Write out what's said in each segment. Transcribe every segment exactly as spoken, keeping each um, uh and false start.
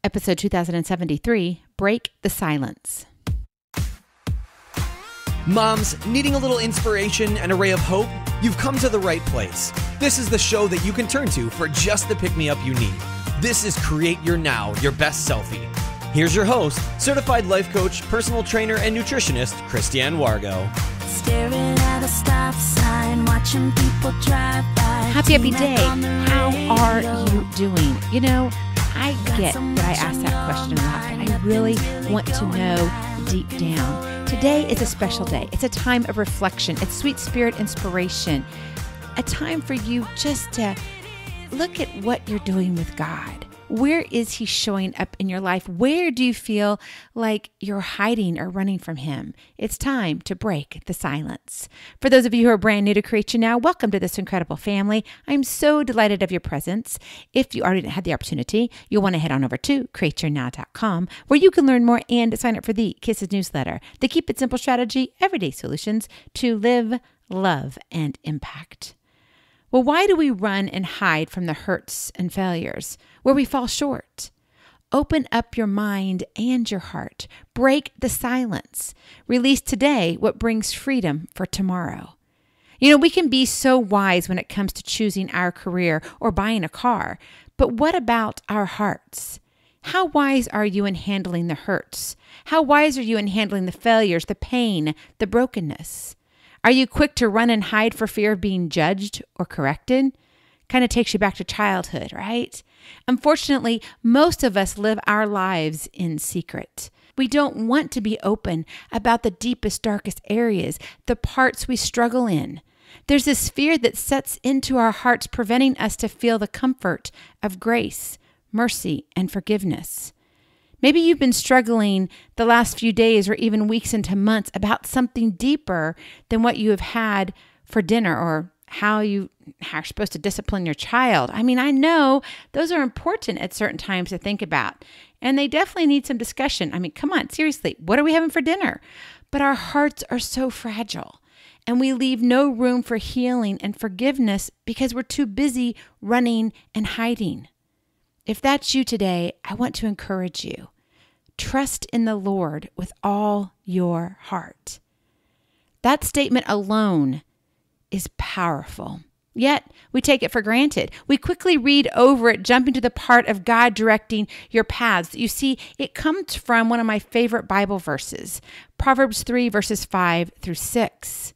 Episode two thousand seventy-three, Break the Silence. Moms, needing a little inspiration and a ray of hope? You've come to the right place. This is the show that you can turn to for just the pick-me-up you need. This is Create Your Now, Your Best Selfie. Here's your host, certified life coach, personal trainer, and nutritionist, Christiane Wargo. Staring at a stop sign, watching people drive by. Happy, happy day. How are you doing? You know, I get that I ask that question a lot, but I really want to know deep down. Today is a special day. It's a time of reflection. It's sweet spirit inspiration. A time for you just to look at what you're doing with God. Where is He showing up in your life? Where do you feel like you're hiding or running from Him? It's time to break the silence. For those of you who are brand new to Create Your Now, welcome to this incredible family. I'm so delighted of your presence. If you already had the opportunity, you'll want to head on over to create your now dot com, where you can learn more and sign up for the Kisses newsletter, the Keep It Simple strategy, everyday solutions to live, love, and impact. Well, why do we run and hide from the hurts and failures where we fall short? Open up your mind and your heart. Break the silence. Release today what brings freedom for tomorrow. You know, we can be so wise when it comes to choosing our career or buying a car, but what about our hearts? How wise are you in handling the hurts? How wise are you in handling the failures, the pain, the brokenness? Are you quick to run and hide for fear of being judged or corrected? Kind of takes you back to childhood, right? Unfortunately, most of us live our lives in secret. We don't want to be open about the deepest, darkest areas, the parts we struggle in. There's this fear that sets into our hearts, preventing us to feel the comfort of grace, mercy, and forgiveness. Maybe you've been struggling the last few days or even weeks into months about something deeper than what you have had for dinner or how you how you're supposed to discipline your child. I mean, I know those are important at certain times to think about, and they definitely need some discussion. I mean, come on, seriously, what are we having for dinner? But our hearts are so fragile, and we leave no room for healing and forgiveness because we're too busy running and hiding. If that's you today, I want to encourage you. Trust in the Lord with all your heart. That statement alone is powerful. Yet, we take it for granted. We quickly read over it, jumping to the part of God directing your paths. You see, it comes from one of my favorite Bible verses, Proverbs three, verses five through six.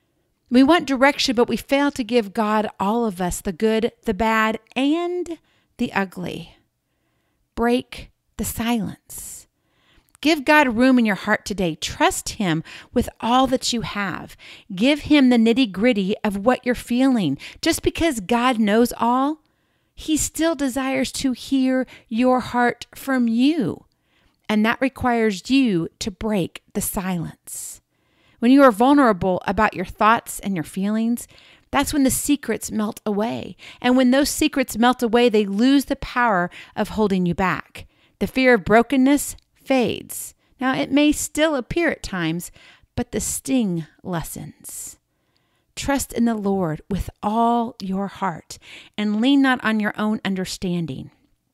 We want direction, but we fail to give God all of us, the good, the bad, and the ugly. Break the silence. Give God room in your heart today. Trust Him with all that you have. Give Him the nitty-gritty of what you're feeling. Just because God knows all, He still desires to hear your heart from you. And that requires you to break the silence. When you are vulnerable about your thoughts and your feelings, that's when the secrets melt away. And when those secrets melt away, they lose the power of holding you back. The fear of brokenness fades. Now, it may still appear at times, but the sting lessens. Trust in the Lord with all your heart and lean not on your own understanding.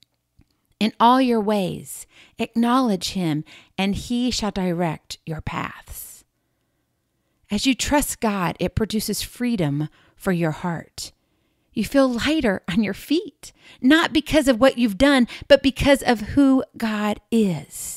In all your ways, acknowledge Him, and He shall direct your paths. As you trust God, it produces freedom for your heart. You feel lighter on your feet, not because of what you've done, but because of who God is.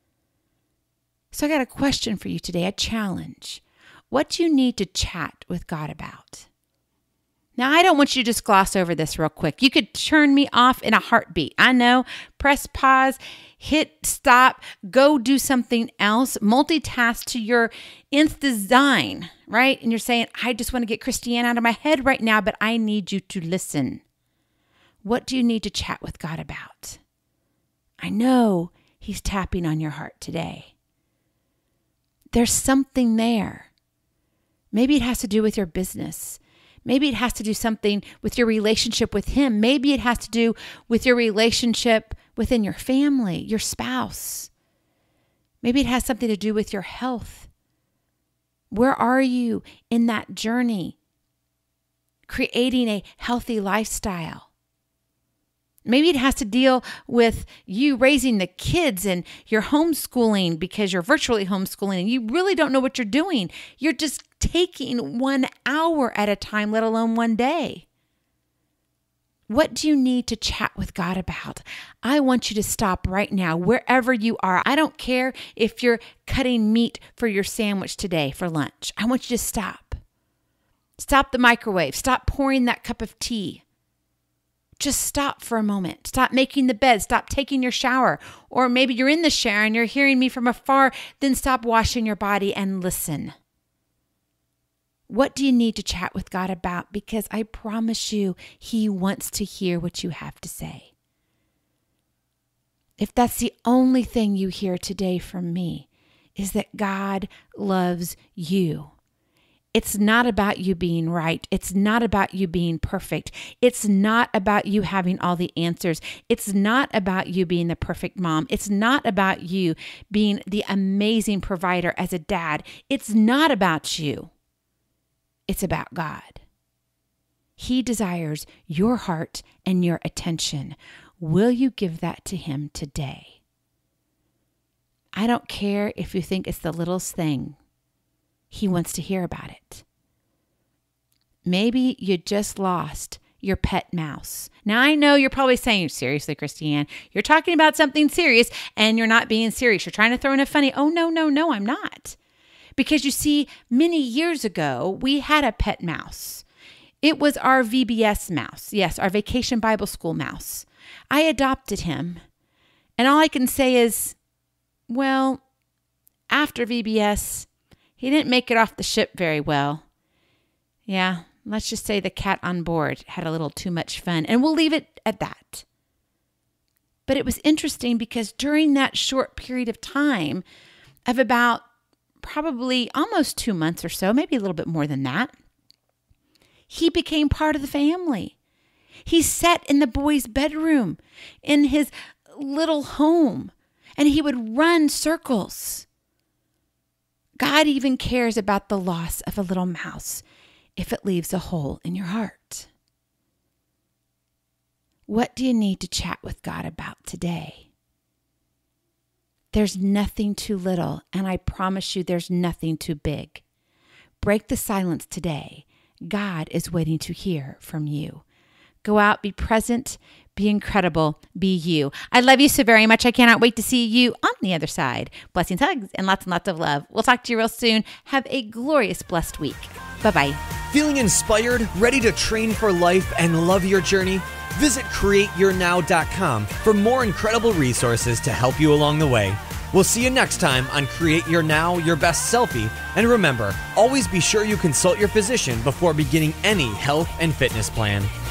So I got a question for you today, a challenge. What do you need to chat with God about? Now, I don't want you to just gloss over this real quick. You could turn me off in a heartbeat. I know. Press pause, hit stop, go do something else, multitask to your nth design, right? And you're saying, I just want to get Christiane out of my head right now, but I need you to listen. What do you need to chat with God about? I know He's tapping on your heart today. There's something there. Maybe it has to do with your business. Maybe it has to do something with your relationship with Him. Maybe it has to do with your relationship within your family, your spouse. Maybe it has something to do with your health. Where are you in that journey? Creating a healthy lifestyle. Maybe it has to deal with you raising the kids and you're homeschooling because you're virtually homeschooling and you really don't know what you're doing. You're just taking one hour at a time, let alone one day. What do you need to chat with God about? I want you to stop right now, wherever you are. I don't care if you're cutting meat for your sandwich today for lunch. I want you to stop. Stop the microwave. Stop pouring that cup of tea. Just stop for a moment. Stop making the bed. Stop taking your shower. Or maybe you're in the shower and you're hearing me from afar. Then stop washing your body and listen. What do you need to chat with God about? Because I promise you, He wants to hear what you have to say. If that's the only thing you hear today from me, is that God loves you. It's not about you being right. It's not about you being perfect. It's not about you having all the answers. It's not about you being the perfect mom. It's not about you being the amazing provider as a dad. It's not about you. It's about God. He desires your heart and your attention. Will you give that to Him today? I don't care if you think it's the littlest thing. He wants to hear about it. Maybe you just lost your pet mouse. Now, I know you're probably saying, seriously, Christiane, you're talking about something serious and you're not being serious. You're trying to throw in a funny, oh, no, no, no, I'm not. Because you see, many years ago, we had a pet mouse. It was our V B S mouse. Yes, our Vacation Bible School mouse. I adopted him. And all I can say is, well, after V B S, he didn't make it off the ship very well. Yeah, let's just say the cat on board had a little too much fun. And we'll leave it at that. But it was interesting because during that short period of time of about probably almost two months or so, maybe a little bit more than that, he became part of the family. He sat in the boys' bedroom in his little home, and he would run circles. God even cares about the loss of a little mouse if it leaves a hole in your heart. What do you need to chat with God about today? There's nothing too little, and I promise you there's nothing too big. Break the silence today. God is waiting to hear from you. Go out, be present, be incredible, be you. I love you so very much. I cannot wait to see you on the other side. Blessings, hugs, and lots and lots of love. We'll talk to you real soon. Have a glorious, blessed week. Bye-bye. Feeling inspired, ready to train for life and love your journey? Visit create your now dot com for more incredible resources to help you along the way. We'll see you next time on Create Your Now, Your Best Selfie. And remember, always be sure you consult your physician before beginning any health and fitness plan.